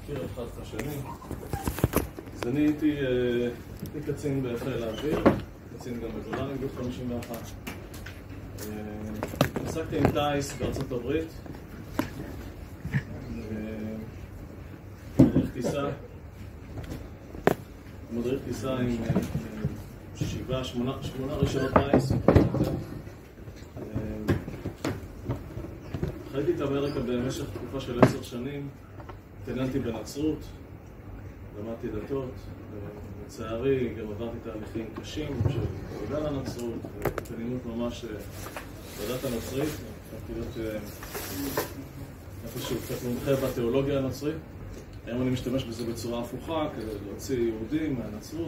מכיר אחד את השני. אז אני הייתי קצין בחיל האוויר, קצין גם בגולני בגדוד 51. עסקתי עם טייס בארצות הברית. מדריך טיסה עם 8 רישיונות טייס. חייתי את אמריקה במשך תקופה של 10 שנים. התעניינתי בנצרות, למדתי דתות, לצערי גם עברתי תהליכים קשים של עבודה לנצרות והתעניינות ממש בדת הנוצרית. הפכתי להיות איפשהו קצת מומחה בתיאולוגיה הנוצרית. היום אני משתמש בזה בצורה הפוכה כדי להוציא יהודים מהנצרות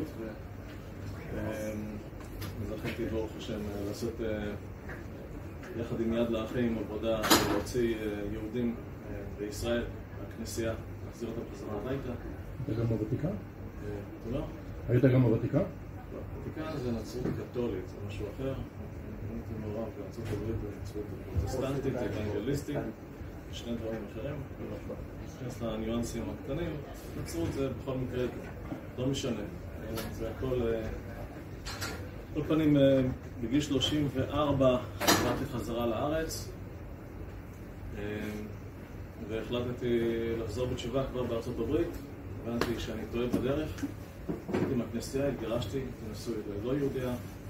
וזכיתי ברוך השם לעשות יחד עם יד לאחים עבודה להוציא יהודים בישראל מהכנסייה, להחזיר אותם חזרה הביתה. היית גם בוותיקן? תודה. היית גם בוותיקן? בוותיקן זה נצרות קתולית, זה משהו אחר. הייתי מעורב בארצות הברית בנצרות פרוטסטנטית, אוונגליסטית, שני דברים אחרים. נכנס לניואנסים הקטנים, נצרות זה בכל מקרה לא משנה. זה הכל... כל פנים, בגיל 34 עברתי חזרה לארץ והחלטתי לחזור בתשובה כבר בארצות הברית. הבנתי שאני טועה בדרך, הייתי מהכנסייה, התגרשתי, נשוי ללא יהודיה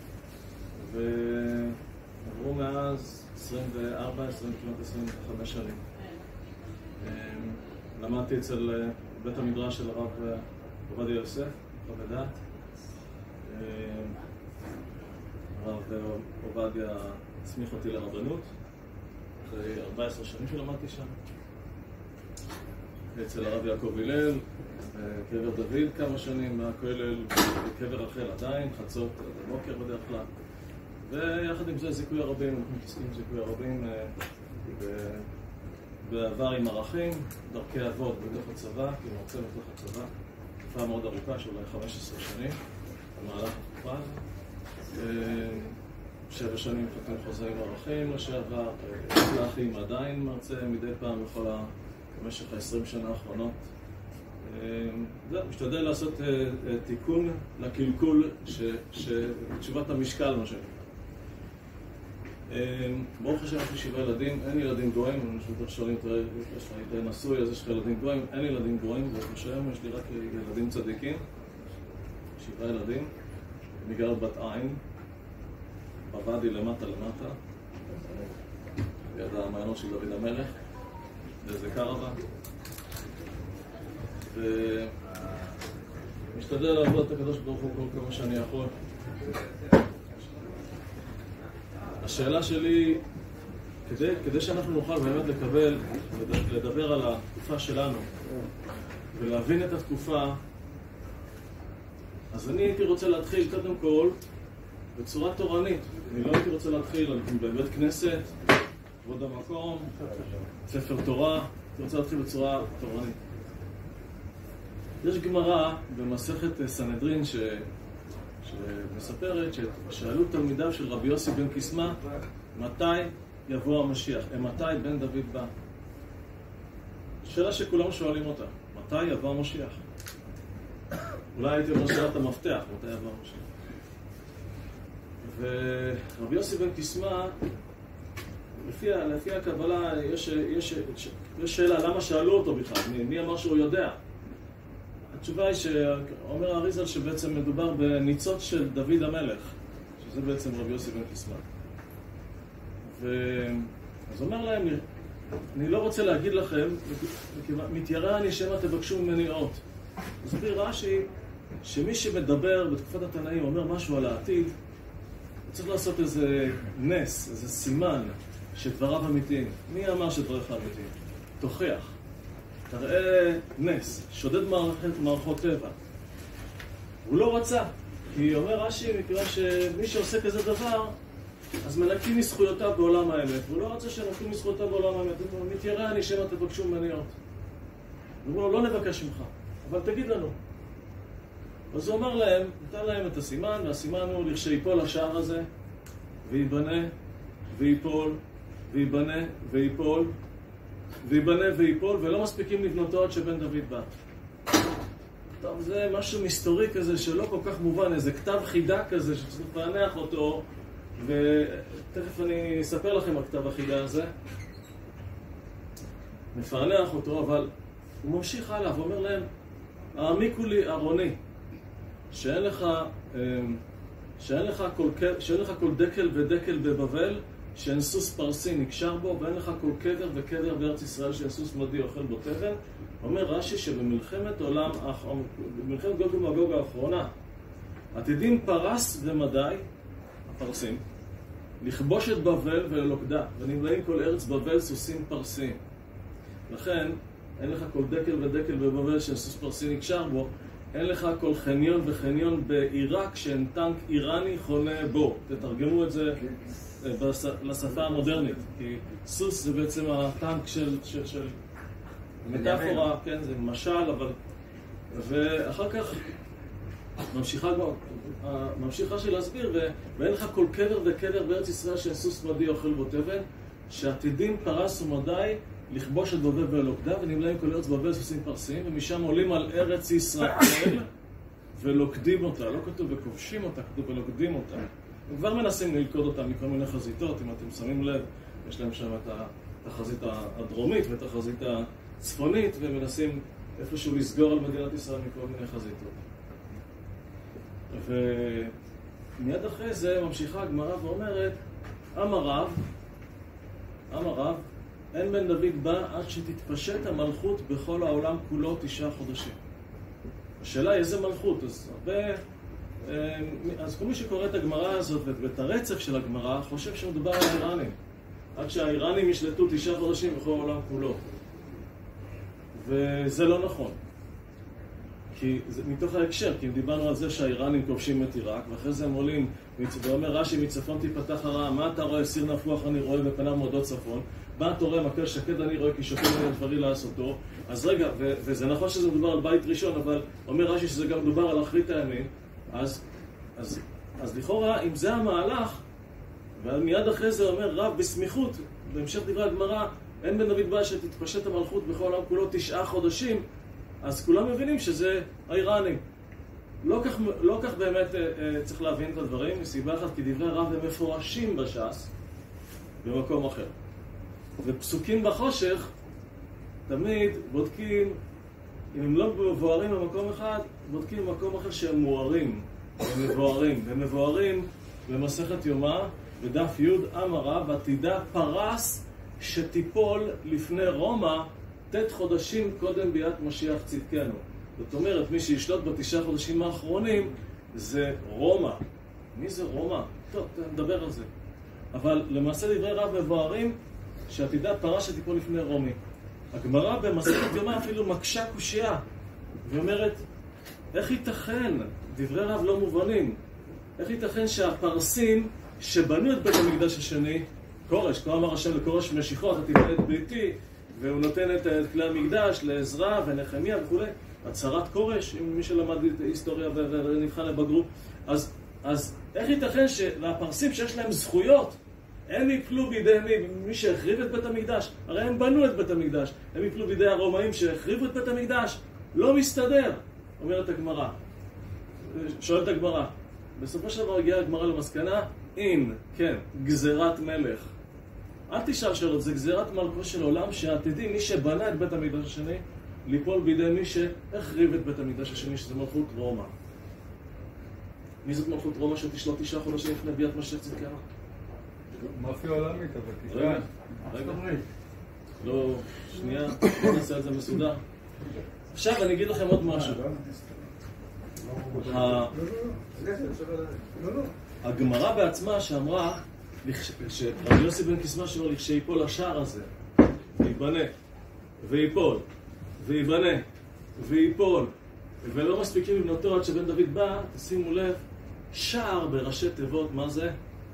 ועברו מאז 24, 25 שנים. למדתי אצל בית המדרש של הרב עובדיה יוסף, רב הדת. הרב עובדיה הסמיך אותי לרבנות, אחרי 14 שנים שלמדתי שם. אצל הרב יעקב הלל, קבר דוד כמה שנים, מהכולל, קבר רחל עדיין, חצות בבוקר בדרך כלל. ויחד עם זה זיכוי הרבים, אנחנו מתעסקים עם זיכוי הרבים בעבר עם ערכים, דרכי אבות בתוך הצבא, כי אני רוצה בתוך הצבא, תקופה מאוד ארוכה של אולי 15 שנים, במהלך התקופה הזו. 7 שנים חתום חוזה עם ערכים לשעבר, לאחים עדיין מרצה מדי פעם במשך ה-20 שנה האחרונות. משתדל לעשות תיקון לקלקול תשובת המשקל, מה שנקרא. ברוך השם, יש לי 7 ילדים, אין ילדים גויים, אני בטוח שואלים, יש לך נשוי, אז יש לך ילדים גויים, אין ילדים גויים, ברוך השם, יש לי רק ילדים צדיקים, 7 ילדים, מגר בת עין, בוואדי למטה, ליד המעיינות של דוד המלך, באיזה קרוון, ומשתדל לעבוד את הקדוש ברוך הוא כל כמה שאני יכול. השאלה שלי, כדי שאנחנו נוכל באמת לדבר על התקופה שלנו ולהבין את התקופה, אז אני הייתי רוצה להתחיל קודם כל בצורה תורנית. אני לא הייתי רוצה להתחיל בבית כנסת, כבוד המקום, ספר תורה, אני רוצה להתחיל בצורה תורנית. יש גמרא במסכת סנהדרין שמספרת ששאלו תלמידיו של רבי יוסי בן קיסמא מתי יבוא המשיח, מתי בן דוד בא. שאלה שכולם שואלים אותה, מתי יבוא המשיח? אולי הייתי אומר שאלת המפתח, מתי יבוא המשיח. ורבי יוסי בן קיסמא, לפי הקבלה, יש שאלה למה שאלו אותו בכלל, מי אמר שהוא יודע? התשובה היא שאומר האריזל שבעצם מדובר בניצוץ של דוד המלך, שזה בעצם רבי יוסי בן קיסמא. אז אומר להם, אני לא רוצה להגיד לכם, מתיירא אני שמא תבקשו ממני אות. מסביר רש"י שמי שמדבר בתקופת התנאים אומר משהו על העתיד, צריך לעשות איזה נס, איזה סימן שדבריו אמיתיים. מי אמר שדבריך אמיתיים? תוכיח. תראה נס, שודד מערכות טבע. הוא לא רצה, כי אומר רש"י, מכיוון שמי שעושה כזה דבר, אז מנקים מזכויותיו בעולם האמת. והוא לא רצה שנקים מזכויותיו בעולם האמת. הוא אומר, מתיירא אני שמא תבקשו ממני אות. הוא אומר, לא נבקש ממך, אבל תגיד לנו. אז הוא אומר להם, נתן להם את הסימן, והסימן הוא לכשייפול השער הזה, ויבנה, ויפול, ויבנה, ויפול, ויבנה ויפול, ולא מספיקים לבנותו עד שבן דוד בא. טוב, זה משהו מסתורי כזה שלא כל כך מובן, איזה כתב חידה כזה שצריך לפענח אותו, ותכף אני אספר לכם על כתב החידה הזה. מפענח אותו, אבל הוא ממשיך הלאה ואומר להם, העמיקו לי ארוני, שאין לך כל דקל ודקל בבבל, שאין סוס פרסי נקשר בו, ואין לך כל קדר וקדר בארץ ישראל שאין סוס מדי אוכל בו תבן. אומר רש"י שבמלחמת עולם, במלחמת גוג ומגוג האחרונה, עתידים פרס ומדי, הפרסים, לכבוש את בבל וללוכדה, ונמלאים כל ארץ בבל סוסים פרסיים. לכן, אין לך כל דקל ודקל בבבל שאין סוס פרסי נקשר בו, אין לך כל חניון וחניון בעיראק שאין טנק איראני חונה בו. תתרגמו את זה לשפה המודרנית, כי סוס זה בעצם הטנק של מטאפורה, כן, זה משל, אבל... ואחר כך ממשיכה של להסביר, ואין לך כל קדר וקדר בארץ ישראל שאין סוס מדי אוכל בו תבן, שעתידים פרס ומדי לכבוש את בבל ולוכדה, ונמלאים כל ארץ בבל סוסים פרסיים, ומשם עולים על ארץ ישראל ולוקדים אותה. לא כתוב וכובשים אותה, כתוב ולוקדים אותה. הם כבר מנסים ללכוד אותה מכל מיני חזיתות. אם אתם שמים לב, יש להם שם את החזית הדרומית ואת החזית הצפונית, והם מנסים איפשהו לסגור על מדינת ישראל מכל מיני חזיתות. ומיד אחרי זה ממשיכה הגמרא ואומרת, עם הרב, אין בן דוד בא עד שתתפשט המלכות בכל העולם כולו 9 חודשים. השאלה היא איזה מלכות? אז כל מי שקורא את הגמרא הזאת ואת הרצף של הגמרא חושב שמדובר על האיראנים. עד שהאיראנים ישלטו 9 חודשים בכל העולם כולו. וזה לא נכון. כי זה מתוך ההקשר, כי אם דיברנו על זה שהאיראנים כובשים את עיראק, ואחרי זה הם עולים, ואומר רש"י מצפון תיפתח הרעה, מה אתה רואה? סיר נפוח אני רואה ופניו מועדות צפון. מה אתה רואה? מקל שקד אני רואה כי שוקל אני דברי לעשותו. אז רגע, וזה נכון שזה מדובר על בית ראשון, אבל אומר רש"י שזה גם מדובר על אחרית הימים. אז לכאורה, אם זה המהלך, ומיד אחרי זה אומר רב בסמיכות, בהמשך דברי הגמרא, אין בן דוד בא שתתפשט המלכות בכל העולם כולו 9 חודשים, אז כולם מבינים שזה האיראנים. לא כך באמת צריך להבין את הדברים, מסיבה אחת, כי דברי הרב הם מפורשים בש"ס במקום אחר. ופסוקים בחושך, תמיד בודקים, אם הם לא מבוארים במקום אחד, בודקים במקום אחר שהם מוארים, הם מבוארים. והם מבוארים במסכת יומא, בדף י' עם הרב, עתידה פרס שתיפול לפני רומא 9 חודשים קודם ביאת משיח צדקנו. זאת אומרת, מי שישלוט ב9 חודשים האחרונים זה רומא. מי זה רומא? טוב, נדבר על זה. אבל למעשה דברי רב מבוארים שעתידה פרס שתיפול לפני רומי. הגמרא במסכת יומא אפילו מקשה קושייה ואומרת, איך ייתכן? דברי רב לא מובנים. איך ייתכן שהפרסים שבנו את בית המקדש השני, קורש, כה אמר השם לקורש משיחו, אתה תבנה את ביתי, והוא נותן את כלי המקדש לעזרא ונחמיה וכו'. הצהרת קורש, אם מי שלמד את ההיסטוריה ונבחן לבגרות. אז איך ייתכן שלפרסים שיש להם זכויות, הם יפלו בידי מי שהחריב את בית המקדש? הרי הם בנו את בית המקדש. הם יפלו בידי הרומאים שהחריבו את בית המקדש. לא מסתדר, אומרת הגמרא. שואלת הגמרא. בסופו של דבר הגיעה הגמרא למסקנה, אם, כן, גזירת מלך. אל תשאל שאלות, זה גזירת מלכו של עולם שעתידי מי שבנה את בית המקדש השני, ליפול בידי מי שהחריב את בית המקדש השני, שזה מלכות רומא. מי זאת מלכות רומא שתשלוט 9 חודשים לפני ביאת משיח צדקנו? מאפיה עולמית, אבל תקרא. רגע. לא, שנייה, בוא נעשה את זה מסודר. עכשיו אני אגיד לכם עוד משהו. הגמרא בעצמה שאמרה שרבי יוסי בן קיסמא שאומר לכשייפול השער הזה ויבנה ויפול ויבנה ויפול ולא מספיקים לבנותו עד שבן דוד בא, תשימו לב, שער בראשי תיבות, מה זה?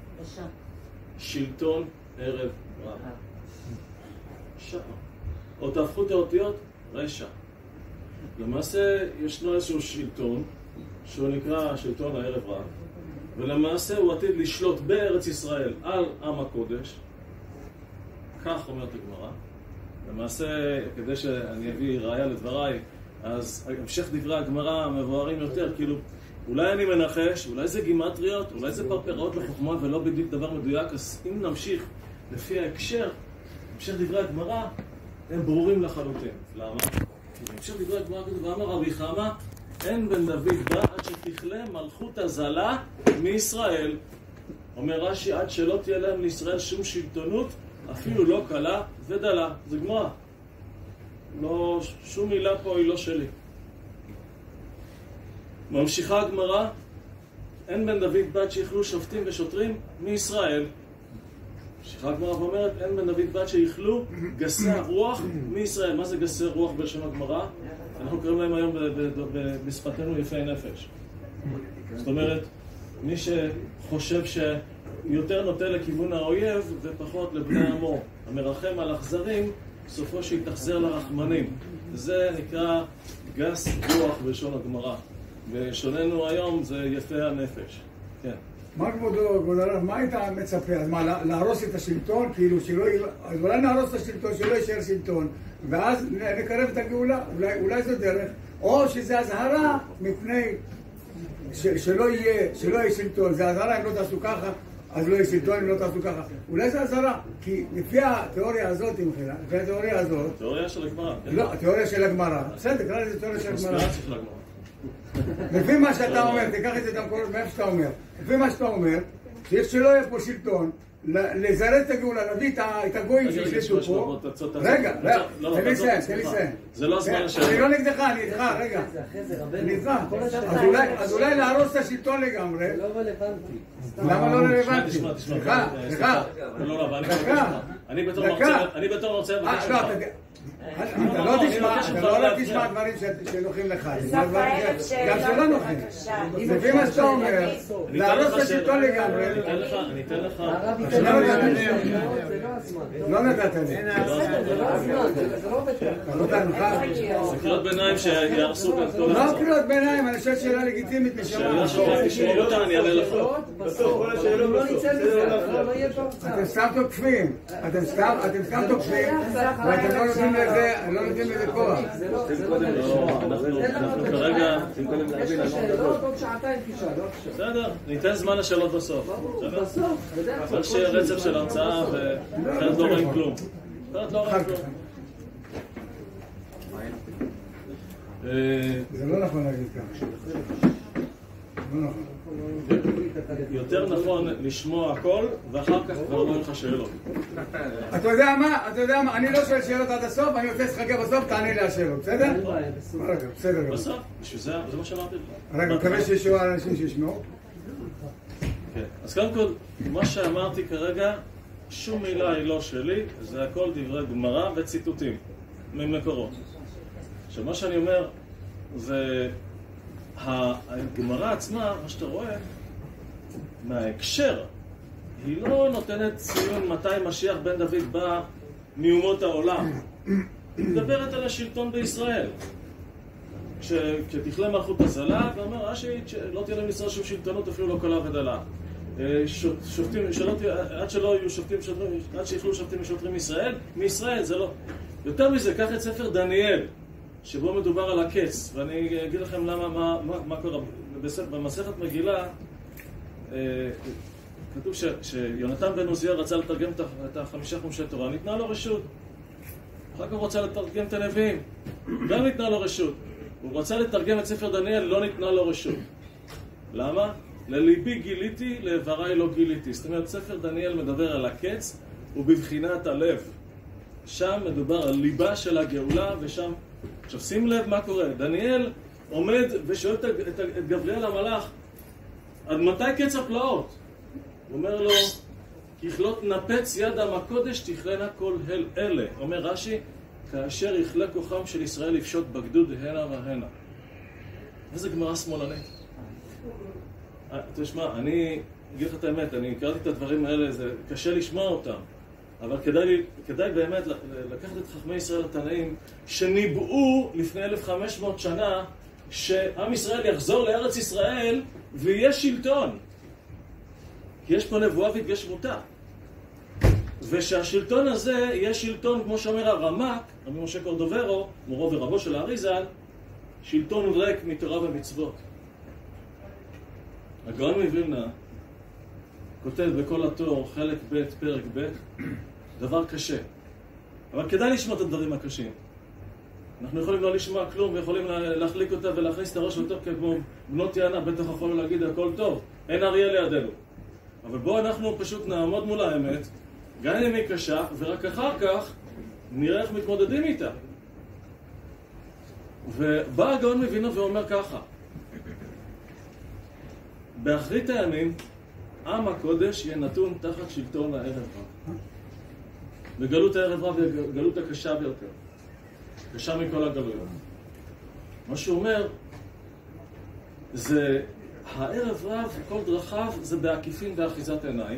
שלטון ערב רב. שער. או תהפכו את האותיות, רשע. למעשה ישנו איזשהו שלטון שהוא נקרא שלטון הערב רב, ולמעשה הוא עתיד לשלוט בארץ ישראל על עם הקודש, כך אומרת הגמרא, למעשה, כדי שאני אביא ראיה לדבריי, אז המשך דברי הגמרא מבוארים יותר, כאילו, אולי אני מנחש, אולי זה גימטריות, אולי זה פרפראות לחוכמה ולא בדיוק דבר מדויק, אז אם נמשיך לפי ההקשר, המשך דברי הגמרא, הם ברורים לחלוטין. למה? כי המשך דברי הגמרא כתוב, ואמר רבי חמא, אין בן דוד בא עד שתכלה מלכות הזלה מישראל. אומר רש"י, עד שלא תהיה להם לישראל שום שלטונות, אפילו לא קלה ודלה. זה גמרא. לא, שום מילה פה היא לא שלי. ממשיכה הגמרא, אין בן דוד בת שיכלו שופטים ושוטרים מישראל. ממשיכה הגמרא ואומרת, אין בן דוד בת שיכלו גסי הרוח מישראל. מה זה גסי רוח בלשון הגמרא? אנחנו קוראים להם היום בשפתנו יפי נפש. זאת אומרת, מי שחושב שיותר נוטה לכיוון האויב ופחות לבני עמו, המרחם על אכזרים, סופו שיתאכזר לרחמנים. זה נקרא גס רוח בלשון הגמרא. ושוננו היום זה יפי הנפש. כן. מה כבודו, מה היית מצפה? אז מה, להרוס את השלטון? כאילו שלא יהיה... אז אולי נהרוס את השלטון, שלא יישאר שלטון, ואז נקרב את הגאולה. אולי זו דרך. או שזה הזהרה מפני שלא יהיה שלטון. זה הזהרה אם לא תעשו ככה, אז לא יהיה שלטון אם לא תעשו ככה. אולי זה הזהרה. כי לפי התיאוריה הזאת, לפי התיאוריה הזאת... תיאוריה של הגמרא. לא, התיאוריה של הגמרא. בסדר, קרא לזה תיאוריה של הגמרא. לפי מה שאתה אומר, תיקח את זה גם כל מאיפה שאתה אומר. לפי מה שאתה אומר, שיש שלא יהיה פה שלטון, לזרז את הגאולה, להביא את הגויים שישלטו פה. רגע, תן לי לסיים. זה לא הזמן השאלה. אני לא נגדך, אני איתך, רגע. אני איתך. אז אולי להרוס את השלטון לגמרי. זה לא רלוונטי. למה לא רלוונטי? סליחה. אני בתור רוצה... אתה לא תשמע דברים שנוחים לך, גם שלא נוחים. לפי מה שאתה אומר, להרוס את השלטון לגמרי. אני אתן לך... לא נתת לי. זה קריאות ביניים שיהרסו כאן כל לא קריאות ביניים, אני חושב שאלה לגיטימית משמע. שאלה שתשמעו אותה, אני אענה לך. אתם סתם תוקפים, אתם סתם תוקפים, ואתם לא נותנים לזה כוח. אנחנו כרגע... בסדר, ניתן זמן לשאלות בסוף. רק שיהיה רצף של הרצאה ואחרת לא רואים כלום. זה לא נכון להגיד ככה. לא נכון. יותר נכון לשמוע הכל ואחר כך כבר לא לך שאלות. אתה יודע מה, אני לא שואל שאלות עד הסוף, אני רוצה שתחכה בסוף, תענה לי השאלות, בסדר? בסדר. בסוף? בשביל זה מה שאמרתי לך. רגע, מקווה שישאו האנשים שישמעו. כן, אז קודם כל, מה שאמרתי כרגע, שום מילה היא לא שלי, זה הכל דברי גמרא וציטוטים ממקורות. עכשיו, מה שאני אומר, זה הגמרא עצמה, מה שאתה רואה, מההקשר, היא לא נותנת ציון מתי משיח בן דוד בא מאומות העולם. היא מדברת על השלטון בישראל. כשתכלה מלכות הזלה, ואומר רש"י שלא תהיה להם לישראל שום שלטונות, אפילו לא קלה ודלה. שופטים, עד שלא יהיו שופטים, עד שיכלו שופטים ושוטרים מישראל זה לא. יותר מזה, קח את ספר דניאל, שבו מדובר על הקץ, ואני אגיד לכם מה קורה. במסכת מגילה, כתוב שיונתן בן עוזיאל רצה לתרגם את 5 חומשי תורה, ניתנה לו רשות. אחר כך הוא רצה לתרגם את הנביאים, גם ניתנה לו רשות. הוא רצה לתרגם את ספר דניאל, לא ניתנה לו רשות. למה? לליבי גיליתי, לעבריי לא גיליתי. זאת אומרת, ספר דניאל מדבר על הקץ, ובבחינת הלב. שם מדובר על ליבה של הגאולה, ושם... עכשיו, שים לב מה קורה. דניאל עומד ושואל את גבריאל המלאך, עד מתי קץ הפלאות? הוא אומר לו, ככלות נפץ יד עם הקודש, תכלנה כל אלה. אומר רש"י, כאשר יכלה כוחם של ישראל לפשוט בגדוד הנה והנה. איזה גמרא שמאלנית. תשמע, אני אגיד לך את האמת, אני קראתי את הדברים האלה, זה קשה לשמוע אותם. אבל כדאי באמת לקחת את חכמי ישראל התנאים שניבאו לפני 1500 שנה שעם ישראל יחזור לארץ ישראל ויהיה שלטון. כי יש פה נבואה והתגשמותה. ושהשלטון הזה יהיה שלטון, כמו שאומר הרמ"ק, רבי משה קורדוברו, מורו ורבו של האריז"ל, שלטון ריק מתורה ומצוות. הגאון מווילנה כותב בכל התור, חלק ב', פרק ב', דבר קשה. אבל כדאי לשמוע את הדברים הקשים. אנחנו יכולים לא לשמוע כלום ויכולים להחליק אותה ולהכניס את הראש לתוך כמו בנות יענה, בטח יכולנו להגיד הכל טוב, אין אריה לידינו. אבל בואו אנחנו פשוט נעמוד מול האמת, גם אם היא קשה, ורק אחר כך נראה איך מתמודדים איתה. ובא הגאון מווילנה ואומר ככה, באחרית הימים, עם הקודש יהיה נתון תחת שלטון הערב רב. בגלות הערב רב היא הגלות הקשה ביותר. קשה מכל הגלויות. מה שהוא אומר, זה הערב רב, כל דרכיו, זה בעקיפין באחיזת עיניים.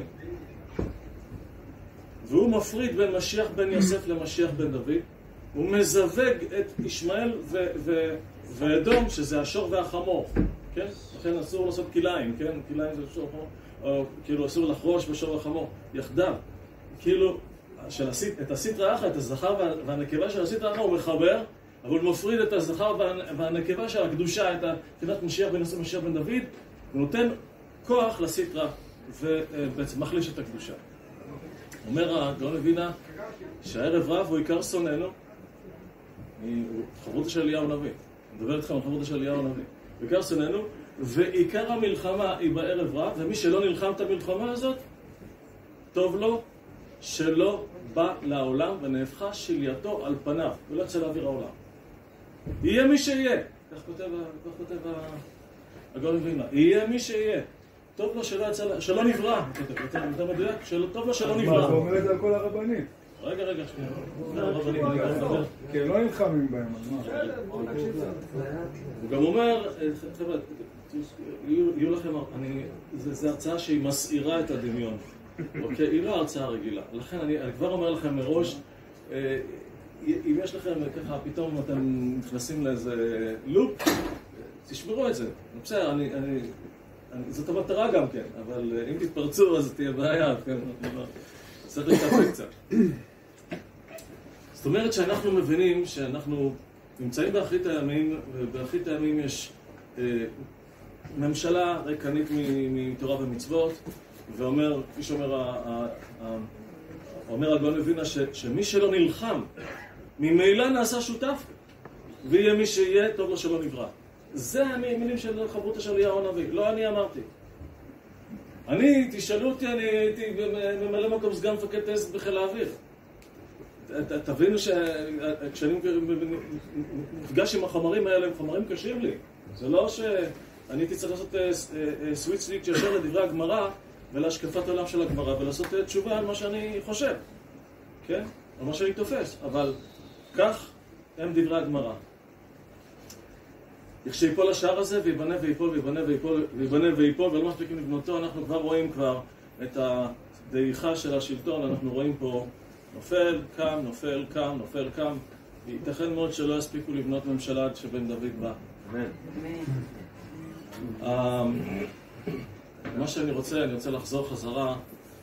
והוא מפריד בין משיח בן יוסף למשיח בן דוד. הוא מזווג את ישמעאל ואדום, שזה השור והחמור. כן? לכן אסור לעשות כיליים, כן? כיליים זה שור וחמור. או כאילו אסור לחרוש בשור וחמור. יחדיו. כאילו, את הסטרא אחרא, את הזכר והנקבה של הסטרא אחרא הוא מחבר, אבל הוא מפריד את הזכר והנקבה של הקדושה, את תחילת משיח בן יוסף ומשיח בן דוד, ונותן כוח לסטרא ובעצם מחליש את הקדושה. אומר הגאון מווילנה שהערב רב הוא עיקר שונאנו, חברותא של אליהו הנביא. אני מדבר איתכם על חברותא של אליהו הנביא. עיקר שונאנו, ועיקר המלחמה היא בערב רב, ומי שלא נלחם את המלחמה הזאת, טוב לו שלא בא לעולם ונהפכה שלייתו על פניו, ולא יצא לאוויר העולם. יהיה מי שיהיה, כך כותב הגאון מווילנה, יהיה מי שיהיה. טוב לו שלא נברא, יותר מדויק, טוב לו שלא נברא. מה, אתה אומר את זה על כל הרבנים? רגע, שנייה. כי הם לא נלחמים בהם, אז מה? הוא גם אומר, חבר'ה, יהיו לכם, זו הרצאה שהיא מסעירה את הדמיון. אוקיי? היא לא הרצאה רגילה. לכן אני כבר אומר לכם מראש, אם יש לכם ככה, פתאום אתם נכנסים לאיזה לופ, תשמרו את זה. בסדר, זאת המטרה גם כן, אבל אם תתפרצו אז תהיה בעיה, כן? צריך להתאפק קצת. זאת אומרת שאנחנו מבינים שאנחנו נמצאים באחרית הימים, ובאחרית הימים יש ממשלה ריקנית מתורה ומצוות, ואומר, כפי שאומר הגאון מווילנה, שמי שלא נלחם, ממילא נעשה שותף, ויהיה מי שיהיה, טוב לו שלא נברא. זה המילים של חברותא של אליהו הנביא, לא אני אמרתי. תשאלו אותי, אני הייתי ממלא מקום סגן מפקד טייסת בחיל האוויר. תבינו שכשאני נפגש עם החומרים האלה, הם חומרים קשים לי. זה לא שאני הייתי צריך לעשות סוויץ' ישר לדברי הגמרא ולהשקפת העולם של הגמרא ולעשות תשובה על מה שאני חושב, כן? על מה שאני תופס. אבל כך הם דברי הגמרא. כשיפול השער הזה ויבנה ויפול ויבנה ויפול ויבנה ויפול ולא מספיקים לבנותו, אנחנו כבר רואים את הדעיכה של השלטון. אנחנו רואים פה נופל, קם, נופל, קם, נופל, קם. ייתכן מאוד שלא יספיקו לבנות ממשלה עד שבן דוד בא. מה שאני רוצה לחזור חזרה.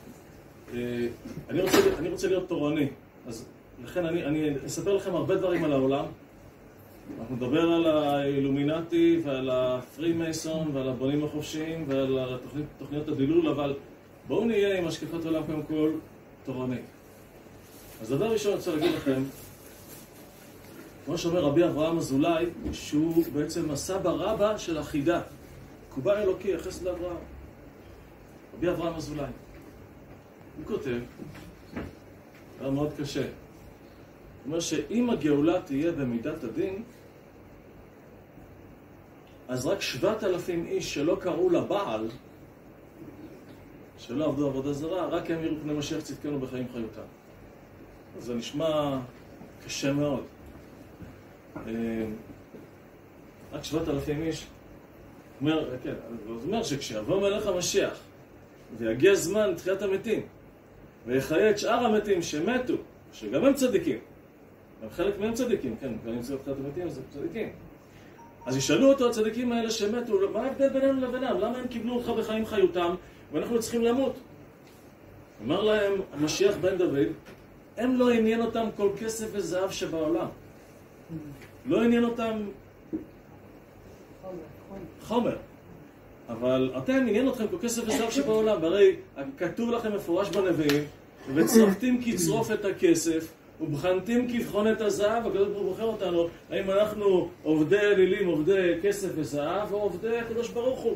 אני רוצה להיות תורני, אז לכן אני אספר לכם הרבה דברים על העולם. אנחנו נדבר על האילומינטי ועל הפרימייסון ועל הבונים החופשיים ועל תוכניות הדילול, אבל בואו נהיה עם השקפת עולם קודם כל תורנית. אז דבר ראשון אני רוצה להגיד לכם, כמו שאומר רבי אברהם אזולאי, שהוא בעצם הסבא רבא של החידה. קובה אלוקי, יחס לאברהם. רבי אברהם אזולאי. הוא כותב, היה מאוד קשה. הוא אומר שאם הגאולה תהיה במידת הדין, אז רק 7,000 איש שלא קראו לבעל, שלא עבדו עבודה זרה, רק הם יראו פני משיח צדקנו בחיים חיותם. אז זה נשמע קשה מאוד. רק 7,000 איש. הוא אומר שכשיבוא מלך המשיח ויגיע זמן תחיית המתים ויחיה את שאר המתים שמתו, שגם הם צדיקים, גם חלק מהם צדיקים, כן, כשאני מצא את תחיית המתים זה צדיקים, אז ישאלו אותו הצדיקים האלה שמתו, מה ההבדל בינינו לבינם? למה הם קיבלו אותך בחיים חיותם ואנחנו צריכים למות? אמר להם, המשיח בן דוד, הם לא עניין אותם כל כסף וזהב שבעולם. לא עניין אותם חומר. אבל אתם עניין אתכם כל כסף וזהב שבעולם. והרי כתוב לכם מפורש בנביאים, וצרפתים כצרוף את הכסף, ובחנתים כבחון את הזהב, הקדוש ברוך הוא בוחר אותנו, האם אנחנו עובדי אלילים, עובדי כסף וזהב, או עובדי הקדוש ברוך הוא.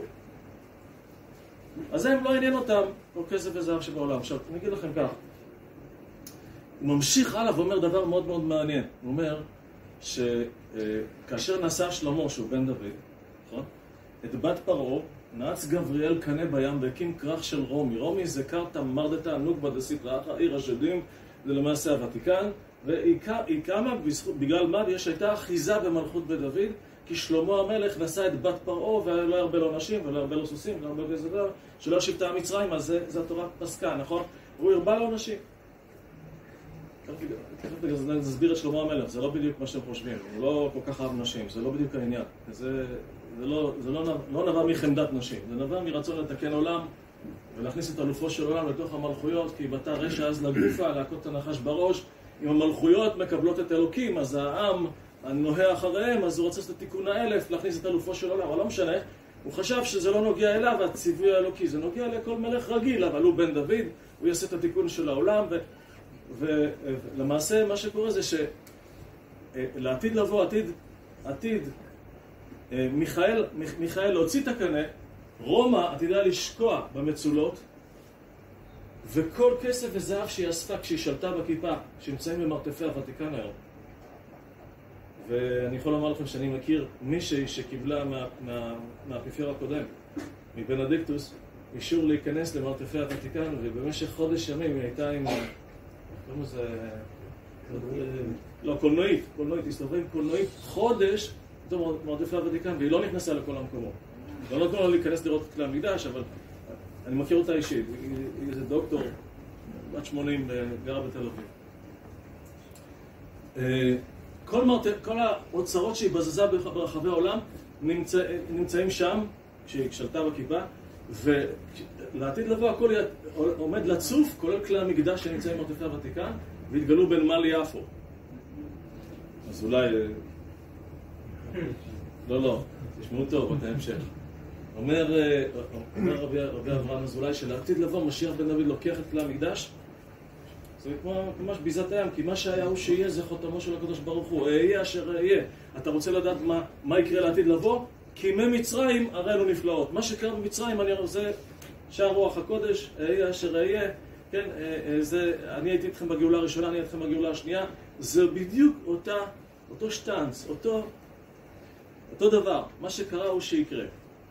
אז הם לא עניין אותם כל כסף וזהב שבעולם. עכשיו, אני אגיד לכם כך. הוא ממשיך הלאה ואומר דבר מאוד מאוד מעניין. הוא אומר שכאשר נשא שלמה, שהוא בן דוד, נכון? את בת פרעה, נעץ גבריאל קנה בים והקים כרך של רומי. רומי זה קרתא מרדתא נוקבה דסטרא אחרא, עיר השדים, זה למעשה הוותיקן, והיא קמה בגלל מה? בגלל שהייתה אחיזה במלכות בית דוד, כי שלמה המלך נשא את בת פרעה, ולא הרבה לו נשים, ולא הרבה לו סוסים, ולא הרבה כזה דבר, שלא שבטה המצרים, אז זה התורה פסקה, נכון? הוא הרבה לו נשים. תכף נסביר את שלמה המלך, זה לא בדיוק מה שאתם חושבים, הוא לא כל כך אהב נשים, זה לא בדיוק העניין. זה לא נבע מחמדת נשים, זה נבע מרצון לתקן עולם ולהכניס את אלופו של עולם לתוך המלכויות, כי בתה רשע אז לגופה, להכות את הנחש בראש. אם המלכויות מקבלות את אלוקים, אז העם הנוהה אחריהם, אז הוא רוצה את התיקון האלף, להכניס את אלופו של עולם, אבל לא משנה. הוא חשב שזה לא נוגע אליו, הציווי האלוקי, זה נוגע לכל מלך רגיל, אבל הוא בן דוד, הוא יעשה את התיקון של העולם, ולמעשה מה שקורה זה שלעתיד לבוא, עתיד מיכאל להוציא את הקנה, רומא עתידה לשקוע במצולות, וכל כסף וזהב שהיא אספה כשהיא שלטה בכיפה, שנמצאים במרתפי הוותיקן היום. ואני יכול לומר לכם שאני מכיר מישהי שקיבלה מהאפיפיור הקודם, מבנדיקטוס, אישור להיכנס למרתפי הוותיקן, ובמשך חודש ימים היא הייתה עם... כמה זה... לא, קולנועית, הסתובבה עם קולנועית חודש במרתפי הוותיקן, והיא לא נכנסה לכל המקומות. לא נתנו לה להיכנס לראות את כלי המקדש, אבל אני מכיר אותה אישית. היא איזה דוקטור, בת 80, גרה בתל אביב. כל האוצרות שהיא בזזה ברחבי העולם נמצאים שם, כשהיא שלטה בכיפה, ולעתיד לבוא הכל עומד לצוף, כולל כלי המקדש שנמצאים במרתפי הוותיקן, והתגלו בנמל יפו. אז אולי... לא, תשמעו טוב, את ההמשך. אומר רבי אברהם אזולאי שלעתיד לבוא משיח בן דוד לוקח את כלי המקדש, זה ממש ביזת הים, כי מה שהיה הוא שיהיה זה חותמו של הקדוש ברוך הוא, אהיה אשר אהיה. אתה רוצה לדעת מה יקרה לעתיד לבוא? כי ממצרים הראינו נפלאות. מה שקרה במצרים, זה שער רוח הקודש, אהיה אשר אהיה, כן, אני הייתי איתכם בגאולה הראשונה, אני הייתי איתכם בגאולה השנייה, זה בדיוק אותו שטנץ, אותו דבר, מה שקרה הוא שיקרה.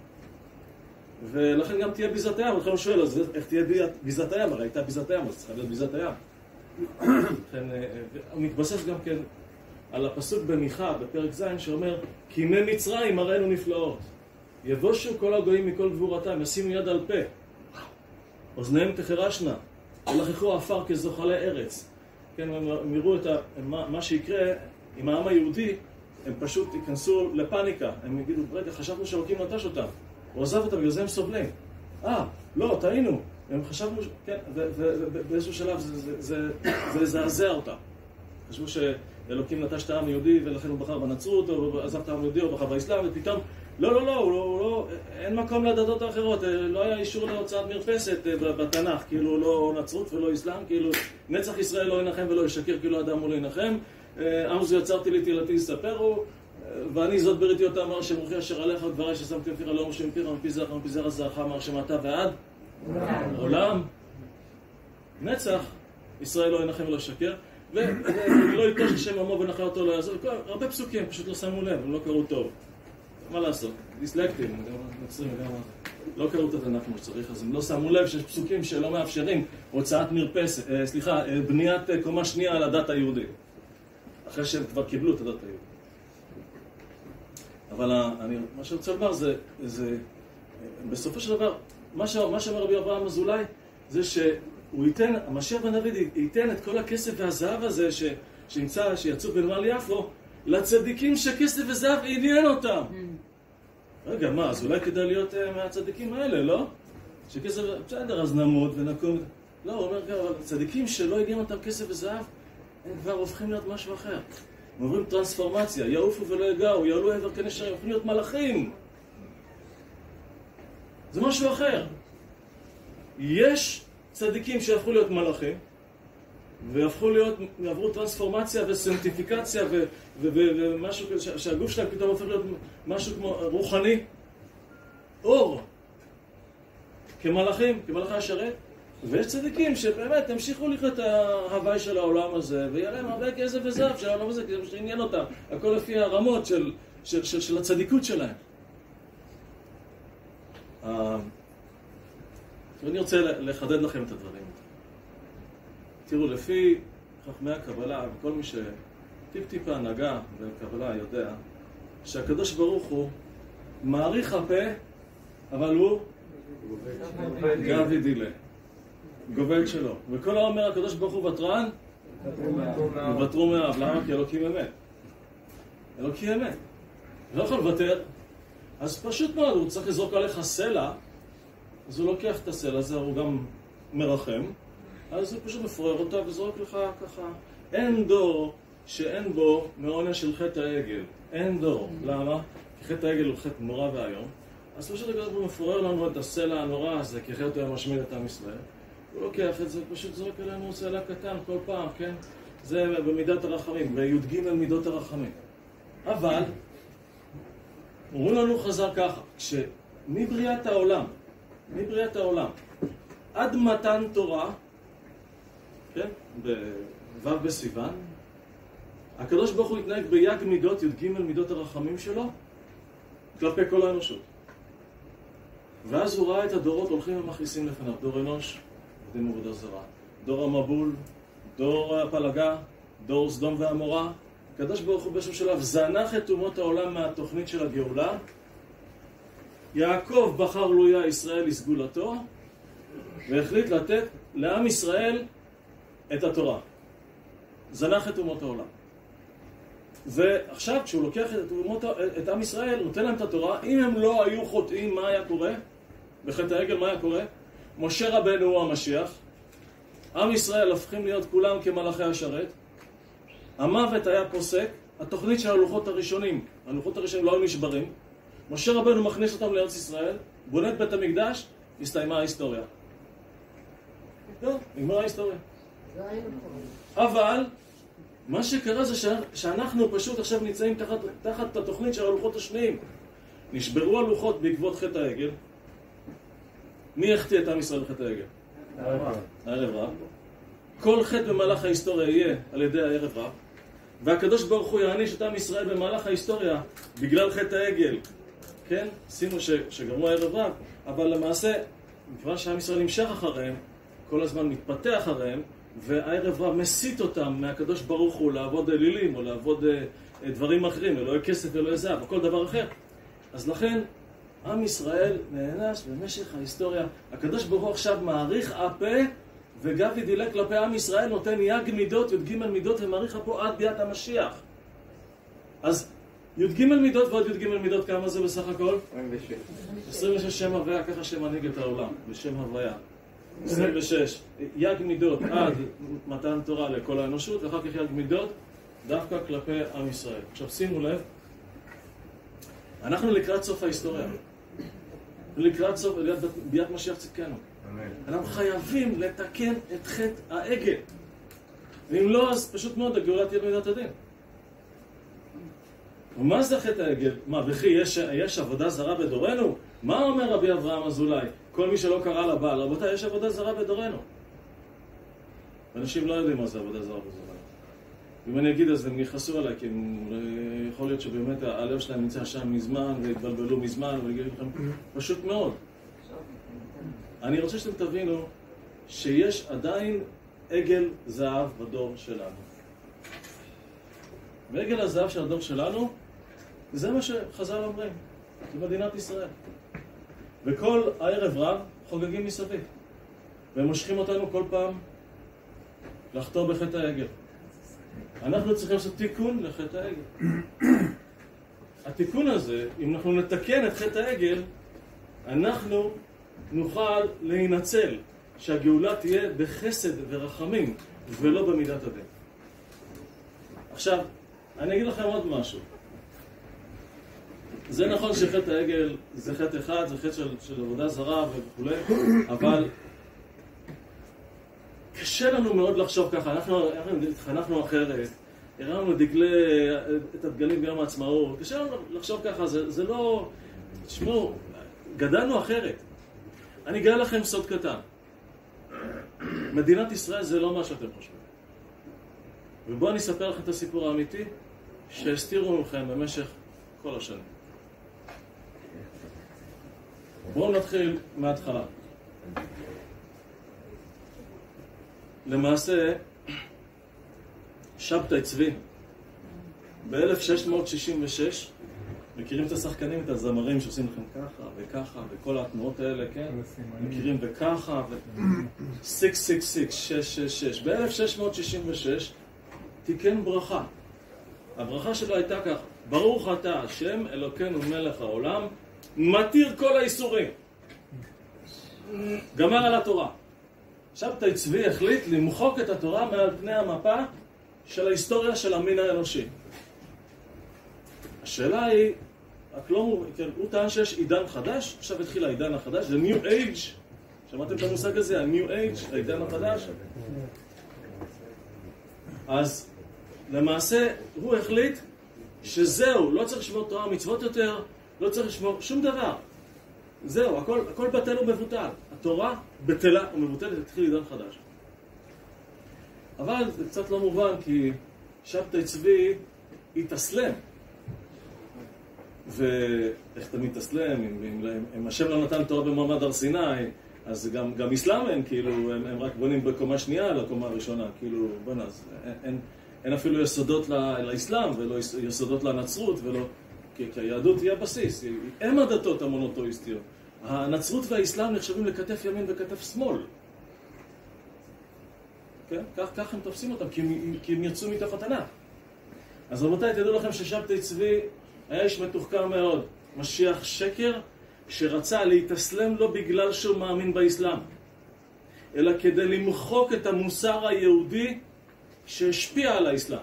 ולכן גם תהיה ביזת הים, לכן הוא שואל, אז איך תהיה ביזת הים? הרי הייתה ביזת הים, אז צריכה להיות ביזת הים. לכן, הוא מתבסס גם כן על הפסוק במיכה, בפרק ז', שאומר, כי ממצרים הראינו נפלאות. יבושו כל הגויים מכל גבורתם, ישימו יד על פה. אוזניהם תחרשנה, ולככו עפר כזוחלי ארץ. כן, הם יראו את מה שיקרה עם העם היהודי, הם פשוט ייכנסו לפאניקה. הם יגידו, רגע, חשבנו שאלוקים נטש אותם. הוא עזב אותם, בגלל זה הם סובלים. לא, טעינו. הם חשבנו, כן, ובאיזשהו שלב זה זעזע אותם. חשבו שאלוקים נטש את העם היהודי, ולכן הוא בחר בנצרות, או עזב את העם היהודי, או בחר באסלאם, ופתאום, לא, אין מקום לדתות האחרות. לא היה אישור להוצאת מרפסת בתנ"ך, כאילו לא נצרות ולא אסלאם, כאילו נצח ישראל לא ינחם ולא ישקר, כאילו אדם הוא לא ינחם. עם זו יצרתי לי תהילתי יספרו, ואני זאת בריתי אותה, אמר השם רוחי אשר עליך ודברי ששמתי בפיך לא משה מפיך מפי זרע זרעך, אמר השם אתה ועד עולם. נצח ישראל לא ינחם ולא ישקר, ולא יטוש השם עמו ונחל אותו לא יעזור. הרבה פסוקים פשוט לא שמו לב, הם לא קראו טוב. מה לעשות? דיסלקטים, נוצרים וגם לא קראו את התנ"ך כמו שצריך, אז הם לא שמו לב שיש פסוקים שלא מאפשרים הוצאת מרפסת, בניית קומה שנייה על הדת היהודית, אחרי שהם כבר קיבלו את הדת היהודית. אבל מה שאני רוצה לומר זה בסופו של דבר, מה שאומר רבי אברהם אזולאי זה שהוא ייתן, המשיח בן דוד ייתן את כל הכסף והזהב הזה שיצאו בנמל יפו לצדיקים שכסף וזהב עניין אותם. רגע, מה, אז אולי כדאי להיות מהצדיקים האלה, לא? שכסף, בסדר, אז נמות ונקום. לא, הוא אומר גם, אבל צדיקים שלא הגיעים אותם כסף וזהב, הם כבר הופכים להיות משהו אחר. הם עוברים טרנספורמציה, יעופו ולא יגעו, יעלו עבר כנשר, הופכים להיות מלאכים. זה משהו אחר. יש צדיקים שהפכו להיות מלאכים, והפכו להיות, עברו טרנספורמציה וסנטיפיקציה ומשהו כזה, שהגוף שלהם פתאום הופך להיות משהו כמו רוחני, אור, כמלאכים, כמלאכי השרת. ויש צדיקים שבאמת המשיכו לחיות את ההוואי של העולם הזה, ויהיה להם הרבה כסף וזהב של העולם הזה, כי זה מה שעניין אותם, הכל לפי הרמות של הצדיקות שלהם. אני רוצה לחדד לכם את הדברים. תראו, לפי חכמי הקבלה, וכל מי שטיפ-טיפה נגע בקבלה יודע, שהקדוש ברוך הוא מעריך הפה, אבל הוא גבי דילה. גובל שלו. וכל האומר הקדוש ברוך הוא ותרן, ותרו מאב. למה? כי אלוקים אמת. אלוקים אמת. לא יכול לוותר. אז פשוט מאוד, הוא צריך לזרוק עליך סלע, אז הוא לוקח את הסלע הזה, הוא גם מרחם, אז הוא פשוט מפורר אותה וזורק לך ככה. אין דור שאין בו מעונש של חטא העגל. אין דור. למה? כי חטא העגל הוא חטא נורא והיום. אז פשוט הוא מפורר לנו את הסלע הנורא הזה, כי אחרת הוא משמיד את עם ישראל. הוא לוקח את זה, פשוט זורק אלינו סלע קטן כל פעם, כן? זה במידת הרחמים, בי"ג מידות הרחמים. אבל, אומרים לנו חז"ל ככה, שמבריאת העולם, עד מתן תורה, כן? בו' בסיוון, הקדוש ברוך הוא התנהג בי"ג מידות, י"ג מידות הרחמים שלו, כלפי כל האנושות. ואז הוא ראה את הדורות הולכים ומכניסים לפניו, דור אנוש, עובדים עבודה זרה, דור המבול, דור הפלגה, דור סדום ועמורה. הקדוש ברוך הוא באיזשהו שלב זנח את אומות העולם מהתוכנית של הגאולה. יעקב בחר לויה ישראל לסגולתו, והחליט לתת לעם ישראל את התורה. זנח את אומות העולם. ועכשיו כשהוא לוקח את עם ישראל, נותן להם את התורה, אם הם לא היו חוטאים, מה היה קורה? בחטא העגל מה היה קורה? משה רבנו הוא המשיח, עם ישראל הופכים להיות כולם כמלאכי השרת, המוות היה פוסק, התוכנית של הלוחות הראשונים לא היו נשברים, משה רבנו מכניס אותם לארץ ישראל, בונה את בית המקדש, הסתיימה ההיסטוריה. לא, נגמר ההיסטוריה. אבל מה שקרה זה שאנחנו פשוט עכשיו נמצאים תחת התוכנית של הלוחות השניים. נשברו הלוחות בעקבות חטא העגל. מי החטיא את עם ישראל בחטא העגל? הערב רב. כל חטא במהלך ההיסטוריה יהיה על ידי הערב רב, והקדוש ברוך הוא יעניש את עם ישראל במהלך ההיסטוריה בגלל חטא העגל. כן? שימו שגרמו הערב רב, אבל למעשה, מכיוון שעם ישראל נמשך אחריהם, כל הזמן מתפתח אחריהם, והערב רב מסית אותם מהקדוש ברוך הוא לעבוד אלילים או לעבוד דברים אחרים, אלוהי כסף ואלוהי זהב או כל דבר אחר. אז לכן עם ישראל נענש במשך ההיסטוריה. הקדוש ברוך הוא עכשיו מעריך הפה וגבי דילה כלפי עם ישראל, נותן י"ג מידות, י"ג מידות ומעריך הפה עד ביאת המשיח. אז י"ג מידות ועוד י"ג מידות כמה זה בסך הכל? 26 שם הוויה, ככה שמנהיג את העולם, בשם הוויה. 26, י"ג מידות עד מתן תורה לכל האנושות, ואחר כך י"ג מידות דווקא כלפי עם ישראל. עכשיו שימו לב, אנחנו לקראת סוף ההיסטוריה. לקראת סוף, ביאת משיח צדקנו. אנחנו חייבים לתקן את חטא העגל. ואם לא, אז פשוט מאוד הגאולה תהיה במידת הדין. ומה זה חטא העגל? מה, וכי יש עבודה זרה בדורנו? מה אומר רבי אברהם אזולאי? כל מי שלא קרא לבעל, רבותיי, יש עבודה זרה בדורנו. אנשים לא יודעים מה זה עבודה זרה בדורנו. אם אני אגיד אז הם יכעסו עליי, כי יכול להיות שבאמת הלב שלהם נמצא שם מזמן, והתבלבלו מזמן, ואני אגיד לכם, פשוט מאוד. אני רוצה שאתם תבינו שיש עדיין עגל זהב בדור שלנו. ועגל הזהב של הדור שלנו, זה מה שחז"ל אומרים, זה מדינת ישראל. וכל הערב רב חוגגים מסביב. והם מושכים אותנו כל פעם לחתור בחטא העגל. אנחנו צריכים לעשות תיקון לחטא העגל. התיקון הזה, אם אנחנו נתקן את חטא העגל, אנחנו נוכל להינצל שהגאולה תהיה בחסד ורחמים, ולא במידת הדין. עכשיו, אני אגיד לכם עוד משהו. זה נכון שחטא העגל זה חטא אחד, זה חטא של עבודה זרה וכו', אבל קשה לנו מאוד לחשוב ככה. אנחנו התחנכנו אחרת, הראינו את הדגלים ביום העצמאות, קשה לנו לחשוב ככה, זה לא... תשמעו, גדלנו אחרת. אני אגלה לכם סוד קטן. מדינת ישראל זה לא מה שאתם חושבים. ובואו אני אספר לכם את הסיפור האמיתי שהסתירו מכם במשך כל השנים. בואו נתחיל מההתחלה. למעשה, שבתאי צבי, ב-1666, מכירים את השחקנים, את הזמרים שעושים לכם ככה וככה וכל התנועות האלה, כן? מכירים וככה ו... 666, 666. ב-1666 תיקן ברכה. הברכה שלו הייתה ככה: ברוך אתה השם אלוקינו מלך העולם, מתיר כל האיסורים. גמר על התורה. שבתאי צבי החליט למחוק את התורה מעל פני המפה של ההיסטוריה של המין האנושי. השאלה היא, הוא טען שיש עידן חדש, עכשיו התחיל העידן החדש, זה New Age. שמעתם את המושג הזה? ה-New Age, העידן החדש. אז למעשה הוא החליט שזהו, לא צריך לשמור תורה ומצוות יותר, לא צריך לשמור שום דבר. זהו, הכל בטל ומבוטל. התורה בטלה ומבוטלת, התחיל עידן חדש. אבל זה קצת לא מובן, כי שבתאי צבי התאסלם. ואיך תמיד תסלם, אם השם לא נתן תורה במעמד הר סיני, אז גם איסלאם הם כאילו, הם רק בונים בקומה שנייה על הקומה הראשונה, כאילו, בוא'נה, אז אין אפילו יסודות לאיסלאם ולא יסודות לנצרות, כי היהדות היא הבסיס, הם הדתות המונותאיסטיות. הנצרות והאיסלאם נחשבים לכתף ימין וכתף שמאל. כן? כך הם תופסים אותם, כי הם יצאו מתוך התנ"ך. אז רבותיי, תדעו לכם ששבתאי צבי היה איש מתוחכם מאוד, משיח שקר, שרצה להתאסלם לא בגלל שהוא מאמין באסלאם, אלא כדי למחוק את המוסר היהודי שהשפיע על האסלאם.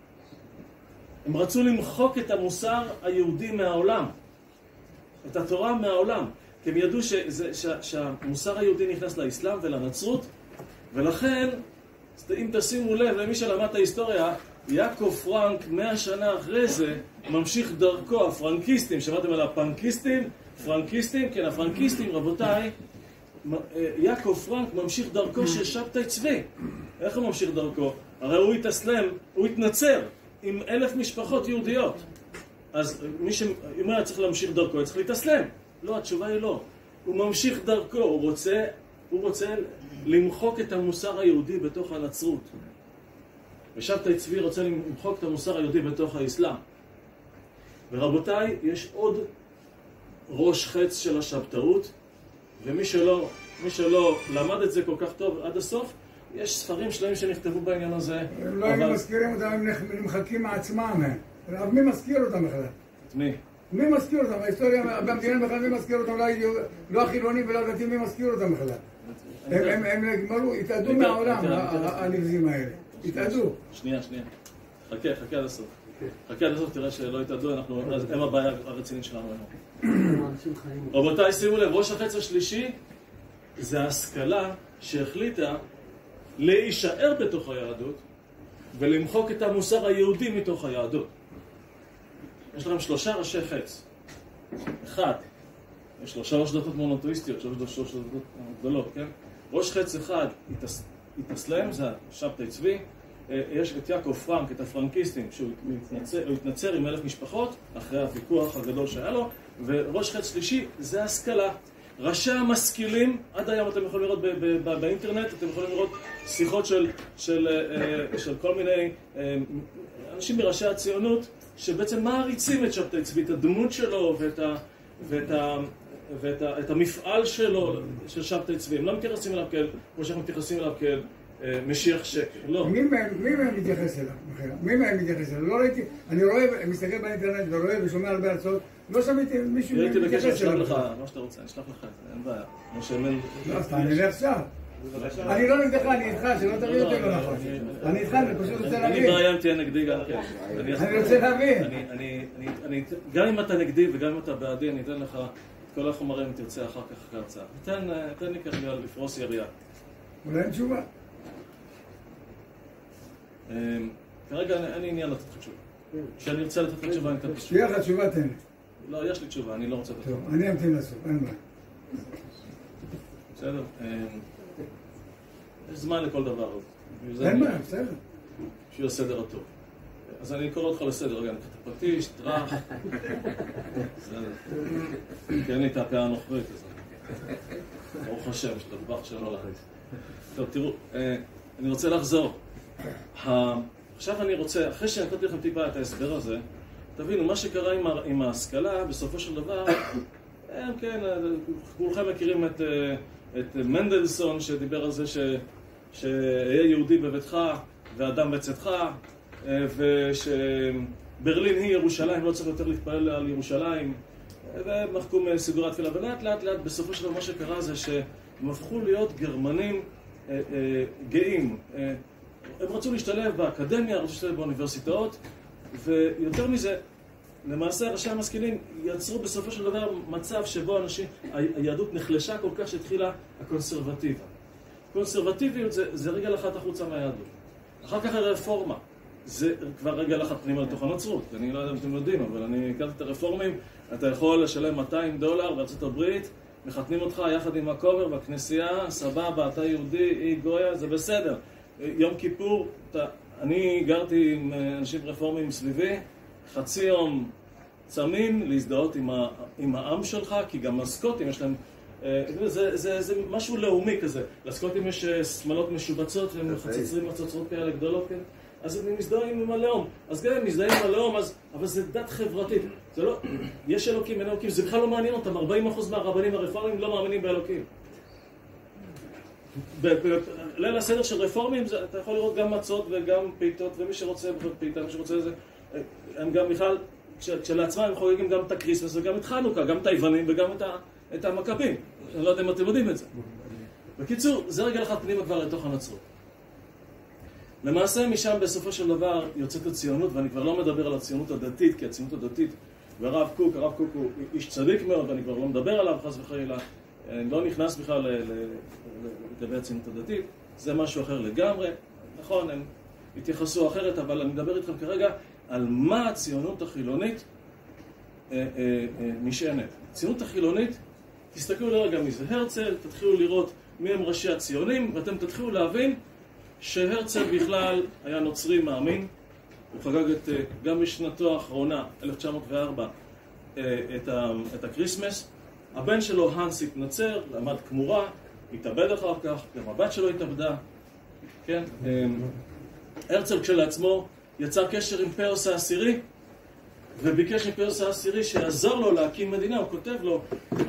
הם רצו למחוק את המוסר היהודי מהעולם, את התורה מהעולם, כי הם ידעו שהמוסר היהודי נכנס לאסלאם ולנצרות, ולכן, אם תשימו לב למי שלמד את ההיסטוריה, יעקב פרנק 100 שנה אחרי זה ממשיך דרכו, הפרנקיסטים, שמעתם על הפנקיסטים? פרנקיסטים, כן, הפרנקיסטים, רבותיי, יעקב פרנק ממשיך דרכו של שבתאי צבי. איך הוא ממשיך דרכו? הרי הוא התאסלם, הוא התנצר עם 1,000 משפחות יהודיות. אז אם הוא היה צריך להמשיך דרכו, הוא צריך להתאסלם. לא, התשובה היא לא. הוא ממשיך דרכו, הוא רוצה למחוק את המוסר היהודי בתוך הנצרות. ושבתאי צבי רוצה למחוק את המוסר היהודי בתוך האסלאם. ורבותיי, יש עוד ראש חץ של השבתאות, ומי שלא למד את זה כל כך טוב עד הסוף, יש ספרים שלהם שנכתבו בעניין הזה. הם לא היו מזכירים אותם, הם נמחקים מעצמם. אבל מי מזכיר אותם בכלל? את מי? מי מזכיר אותם? ההיסטוריה במדינה בכלל מי מזכיר אותם? לא החילונים ולא הדתיים, מי מזכיר אותם בכלל? הם נגמרו, התאדו מהעולם, הנבזים האלה. התאדו. שנייה. חכה עד הסוף. חכה עד הסוף, תראה שלא התאדו, הם הבעיה הרצינית שלנו. רבותיי, שימו לב, ראש החץ השלישי זה ההשכלה שהחליטה להישאר בתוך היהדות ולמחוק את המוסר היהודי מתוך היהדות. יש לכם 3 ראשי חץ. 1, יש 3 דתות מונותאיסטיות, 3 דתות גדולות, כן? ראש חץ אחד התאסלם, זה שבתאי צבי. יש את יעקב פרנק, את הפרנקיסטים, שהוא התנצר עם 1,000 משפחות אחרי הוויכוח הגדול שהיה לו. וראש חץ שלישי זה השכלה. ראשי המשכילים, עד היום אתם יכולים לראות באינטרנט, אתם יכולים לראות שיחות של כל מיני אנשים מראשי הציונות, שבעצם מעריצים את שבתאי צבי, את הדמות שלו ואת המפעל שלו, של שבתאי צבי. הם לא מתייחסים אליו כמו שאנחנו מתייחסים אליו משיח שקר, לא. מי מהם מתייחס אליו? מי מהם מתייחס אליו? לא ראיתי, אני רואה, מסתכל באינטרנט ורואה ושומע הרבה הרצאות, לא שמעתי מישהו מתייחס אליו. אני אשלח לך, מה שאתה רוצה, אני אשלח לך את זה, אין בעיה. אז תענה לי עכשיו. אני לא נגדך, אני איתך, שלא תבין אותי לא נכון. אני איתך, אני פשוט רוצה אני להבין. בעיה אם תהיה נגדי גם כן. אני רוצה להבין. גם אם אתה נגדי וגם אם אתה בעדי, אני אתן לך את כל החומרים אם תרצה אחר כך אחרי הרצאה. תן לי כרגע לפרוס יריעה. אולי אין תשובה. כרגע אין לי עניין לתת לך תשובה. כשאני רוצה לתת לך תשובה, אני אתן לך תשובה. שתהיה לך תשובה, תן לי. לא, יש לי תשובה, אני לא רוצה לתת לך. טוב, אני אמתין לסוף, אין בעיה. בסדר? יש זמן לכל דבר. אין בעיה, בסדר. בשביל הסדר הטוב. אז אני קורא אותך לסדר, רגע, אני אקח את הפטיש, טרח. בסדר. כי אין לי את הפעה הנוכרית הזאת. ברוך השם, שתדבח שלא להכניס. טוב, תראו, אני רוצה לחזור. עכשיו אני רוצה, אחרי שנתתי לכם טיפה את ההסבר הזה, תבינו, מה שקרה עם ההשכלה, בסופו של דבר, כן, כולכם מכירים את מנדלסון שדיבר על זה שיהיה יהודי בביתך ואדם בצאתך, ושברלין היא ירושלים, לא צריך יותר להתפעל על ירושלים, ומחקו מסידורי התפילה, ולאט לאט לאט בסופו של דבר מה שקרה זה שהם הפכו להיות גרמנים גאים. הם רצו להשתלב באקדמיה, רצו להשתלב באוניברסיטאות, ויותר מזה, למעשה ראשי המשכילים יצרו בסופו של דבר מצב שבו היהדות נחלשה כל כך שהתחילה הקונסרבטיבה. קונסרבטיביות זה רגל אחת החוצה מהיהדות. אחר כך הרפורמה, זה כבר רגל אחת פנימה לתוך הנצרות. אני לא יודע אם אתם יודעים, אבל אני הכרתי את הרפורמים, אתה יכול לשלם $200 בארצות הברית, מחתנים אותך יחד עם הכומר בכנסייה, סבבה, אתה יהודי, היא גויה, זה בסדר. יום כיפור, אני גרתי עם אנשים רפורמים סביבי, חצי יום צמים להזדהות עם העם שלך, כי גם הסקוטים יש להם, זה משהו לאומי כזה. לסקוטים יש שמלות משובצות והם מחצצרים מצוצרות כאלה גדולות, כן? אז הם מזדהים עם הלאום. אז גם הם מזדהים עם הלאום, אבל זה דת חברתית. זה לא, יש אלוקים, אין אלוקים, זה בכלל לא מעניין אותם. 40% מהרבנים הרפורמים לא מאמינים באלוקים. בליל הסדר של רפורמים, אתה יכול לראות גם מצות וגם פיתות, ומי שרוצה בכל פיתה, מי שרוצה זה, הם גם בכלל, כשלעצמם הם חוגגים גם את הקריסמס וגם את חנוכה, גם את היוונים וגם את המכבים. אני לא יודע אם אתם יודעים את זה. בקיצור, זה רגל אחד פנימה כבר לתוך הנצרות. למעשה משם בסופו של דבר יוצאת הציונות, ואני כבר לא מדבר על הציונות הדתית, כי הציונות הדתית, והרב קוק הוא איש צדיק מאוד, ואני כבר לא מדבר עליו חס וחלילה, לא נכנס בכלל לגבי הציונות הדתית, זה משהו אחר לגמרי, נכון, הם התייחסו אחרת, אבל אני מדבר איתכם כרגע על מה הציונות החילונית נשענת. הציונות החילונית, תסתכלו לרגע מי זה הרצל, תתחילו לראות מי הם ראשי הציונים, ואתם תתחילו להבין שהרצל בכלל היה נוצרי מאמין, הוא חגג גם בשנתו האחרונה, 1904, את הקריסמס. הבן שלו, הנס, התנצר, למד כמורה, התאבד אחר כך, גם הבת שלו התאבדה. כן? הרצל כשלעצמו יצר קשר עם פיוס העשירי, וביקש עם פיוס העשירי שיעזור לו להקים מדינה. הוא כותב לו,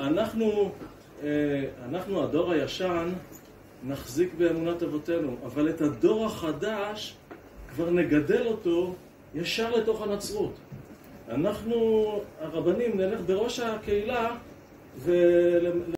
אנחנו הדור הישן נחזיק באמונת אבותינו, אבל את הדור החדש כבר נגדל אותו ישר לתוך הנצרות. אנחנו, הרבנים, נלך בראש הקהילה